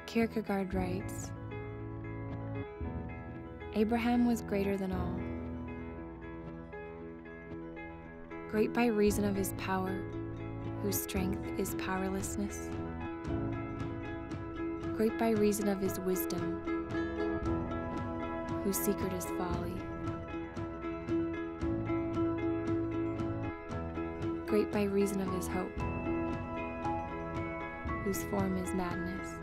Kierkegaard writes, Abraham was greater than all, great by reason of his power, whose strength is powerlessness, great by reason of his wisdom, whose secret is folly, great by reason of his hope, whose form is madness.